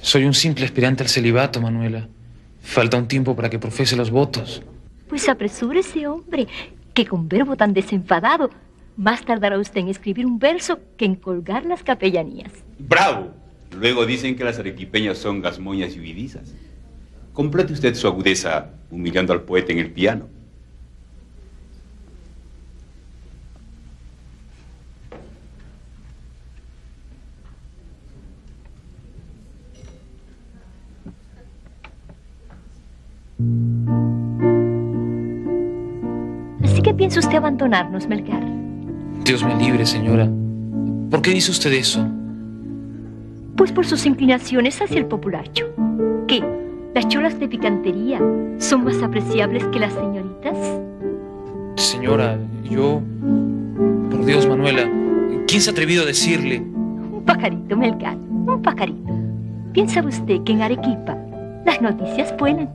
Soy un simple aspirante al celibato, Manuela. Falta un tiempo para que profese los votos. Pues apresúrese, hombre, que con verbo tan desenfadado, más tardará usted en escribir un verso que en colgar las capellanías. ¡Bravo! Luego dicen que las arequipeñas son gazmoñas y huidizas. Complete usted su agudeza humillando al poeta en el piano. Así que piensa usted abandonarnos, Melgar. Dios me libre, señora. ¿Por qué dice usted eso? Pues por sus inclinaciones hacia el populacho. ¿Qué? ¿Las cholas de picantería son más apreciables que las señoritas? Señora, yo... Por Dios, Manuela, ¿quién se ha atrevido a decirle? Un pajarito, Melgar, un pajarito. ¿Piensa usted que en Arequipa las noticias vuelan?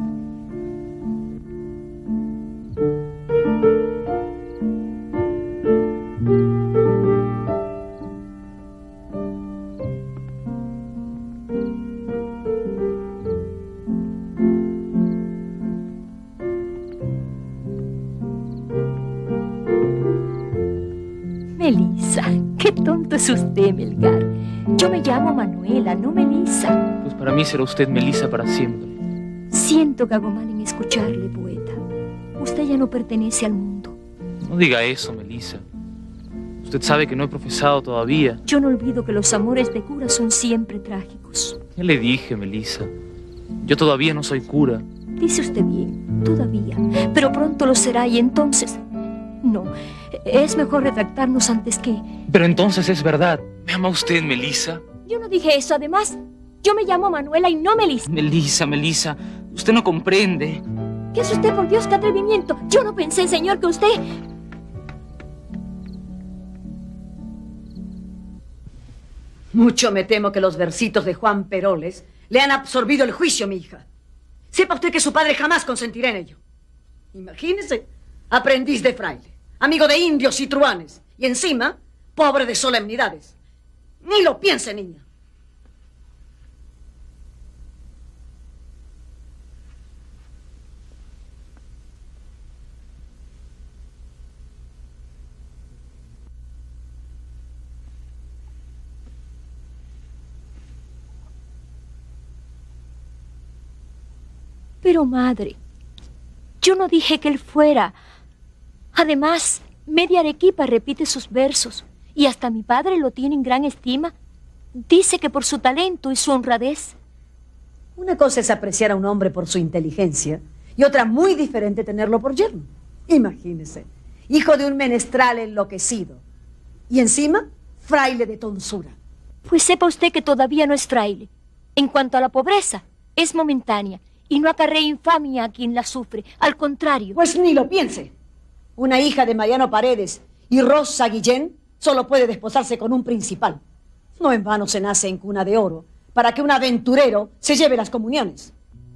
Melissa, qué tonto es usted, Melgar. Yo me llamo Manuela, no Melissa. Pues para mí será usted Melissa para siempre. Siento que hago mal en escucharle, poeta. Usted ya no pertenece al mundo. No diga eso, Melissa. Usted sabe que no he profesado todavía. Yo no olvido que los amores de cura son siempre trágicos. Ya le dije, Melissa. Yo todavía no soy cura. Dice usted bien, todavía. Pero pronto lo será y entonces... No, es mejor retractarnos antes que... Pero entonces es verdad. ¿Me ama usted, Melissa? Yo no dije eso, además. Yo me llamo Manuela y no Melissa. Melissa, usted no comprende. ¿Qué es usted, por Dios, qué atrevimiento? Yo no pensé, señor, que usted... Mucho me temo que los versitos de Juan Peroles le han absorbido el juicio, mi hija. Sepa usted que su padre jamás consentirá en ello. Imagínese, aprendiz de fraile, amigo de indios y truanes, y encima, pobre de solemnidades. Ni lo piense, niña. Pero, madre, yo no dije que él fuera. Además, media Arequipa repite sus versos y hasta mi padre lo tiene en gran estima. Dice que por su talento y su honradez. Una cosa es apreciar a un hombre por su inteligencia y otra muy diferente tenerlo por yerno. Imagínese, hijo de un menestral enloquecido y encima fraile de tonsura. Pues sepa usted que todavía no es fraile. En cuanto a la pobreza, es momentánea y no acarrea infamia a quien la sufre. Al contrario. Pues ni lo piense. Una hija de Mariano Paredes y Rosa Guillén solo puede desposarse con un principal. No en vano se nace en cuna de oro para que un aventurero se lleve las comuniones.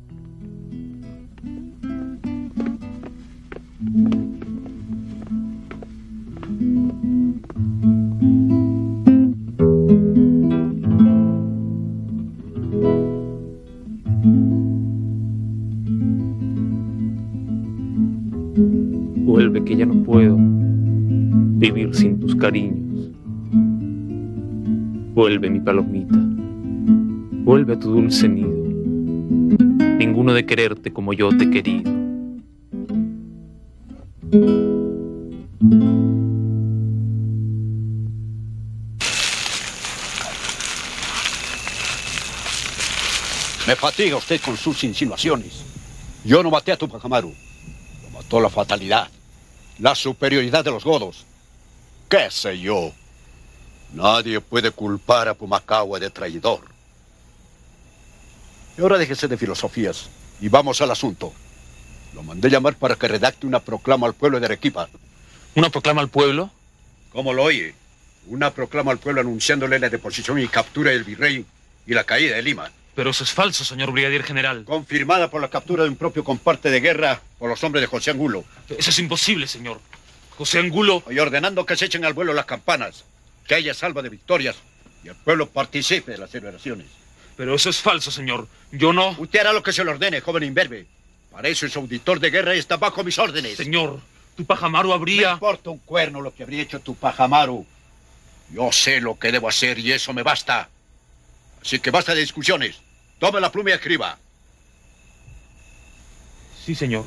Vuelve, que ya no puedo vivir sin tus cariños. Vuelve, mi palomita. Vuelve a tu dulce nido. Ninguno de quererte como yo te he querido. Me fatiga usted con sus insinuaciones. Yo no maté a Tupac Amaru. Lo mató la fatalidad, la superioridad de los godos. ¿Qué sé yo? Nadie puede culpar a Pumacahua de traidor. Y ahora déjese de filosofías y vamos al asunto. Lo mandé llamar para que redacte una proclama al pueblo de Arequipa. ¿Una proclama al pueblo? ¿Cómo lo oye? Una proclama al pueblo anunciándole la deposición y captura del virrey y la caída de Lima. Pero eso es falso, señor brigadier general. Confirmada por la captura de un propio comparte de guerra por los hombres de José Angulo. Eso es imposible, señor. José Angulo... Y ordenando que se echen al vuelo las campanas, que haya salva de victorias y el pueblo participe de las celebraciones. Pero eso es falso, señor. Yo no... Usted hará lo que se le ordene, joven imberbe. Para eso es auditor de guerra y está bajo mis órdenes. Señor, Tupac Amaru habría... Me importa un cuerno lo que habría hecho Tupac Amaru. Yo sé lo que debo hacer y eso me basta. Así que basta de discusiones. Tome la pluma y escriba. Sí, señor.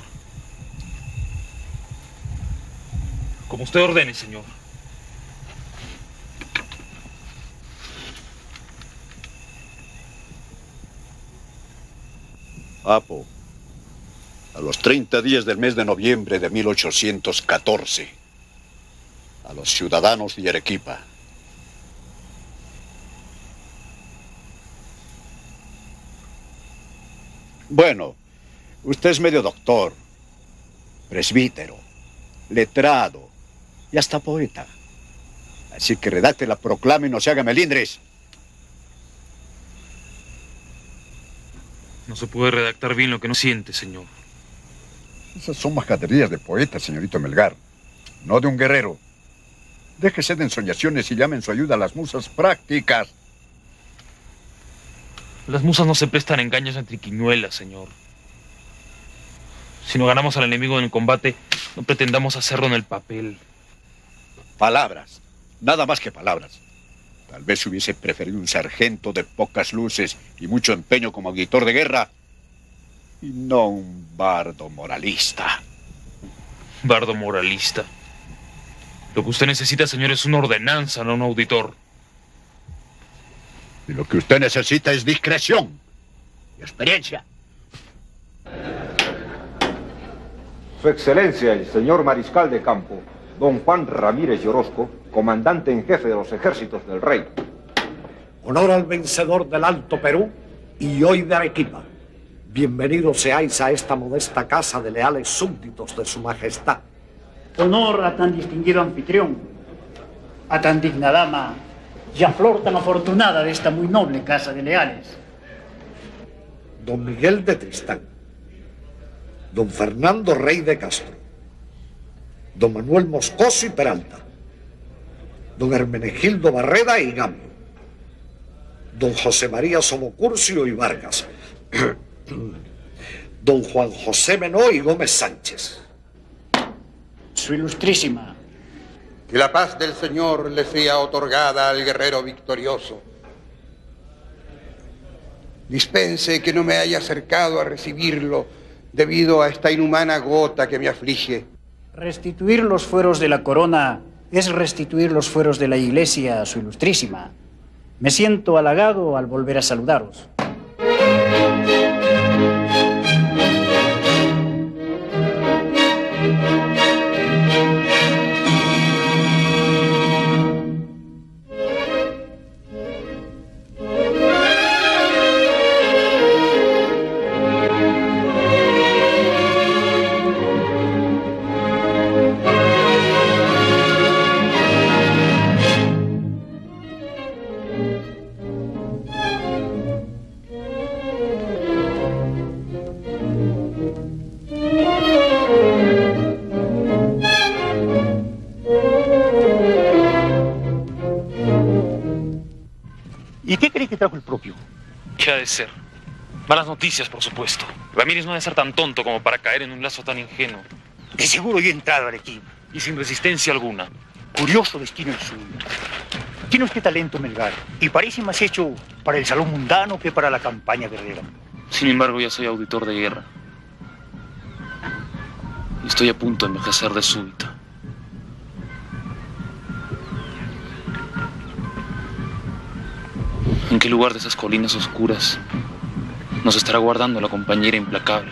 Como usted ordene, señor. Apo, a los 30 días del mes de noviembre de 1814, a los ciudadanos de Arequipa. Bueno, usted es medio doctor, presbítero, letrado y hasta poeta. Así que redacte la proclama y no se haga melindres. No se puede redactar bien lo que no siente, señor. Esas son majaderías de poeta, señorito Melgar, no de un guerrero. Déjese de ensoñaciones y llame en su ayuda a las musas prácticas. Las musas no se prestan a engaños ni triquiñuelas, señor. Si no ganamos al enemigo en el combate, no pretendamos hacerlo en el papel. Palabras, nada más que palabras. Tal vez hubiese preferido un sargento de pocas luces y mucho empeño como auditor de guerra, y no un bardo moralista. Bardo moralista. Lo que usted necesita, señor, es una ordenanza, no un auditor. Y lo que usted necesita es discreción y experiencia. Su Excelencia, el señor Mariscal de Campo, don Juan Ramírez y Orozco, comandante en jefe de los ejércitos del rey. Honor al vencedor del Alto Perú y hoy de Arequipa. Bienvenidos seáis a esta modesta casa de leales súbditos de su majestad. Honor a tan distinguido anfitrión, a tan digna dama y a flor tan afortunada de esta muy noble casa de leales. Don Miguel de Tristán, don Fernando Rey de Castro, don Manuel Moscoso y Peralta, don Hermenegildo Barreda y Gamo, don José María Somocurcio y Vargas, don Juan José Menó y Gómez Sánchez. Su Ilustrísima. Que la paz del Señor le sea otorgada al guerrero victorioso. Dispense que no me haya acercado a recibirlo debido a esta inhumana gota que me aflige. Restituir los fueros de la corona es restituir los fueros de la Iglesia, Su Ilustrísima. Me siento halagado al volver a saludaros. ¿Y qué cree que trajo el propio? ¿Qué ha de ser? Malas noticias, por supuesto. Ramírez no ha de ser tan tonto como para caer en un lazo tan ingenuo. De seguro yo he entrado a Arequipa. Y sin resistencia alguna. Curioso destino el suyo. Tiene usted talento, Melgar, y parece más hecho para el salón mundano que para la campaña guerrera. Sin embargo, ya soy auditor de guerra. Y estoy a punto de envejecer de súbito. ¿En qué lugar de esas colinas oscuras nos estará guardando la compañera implacable?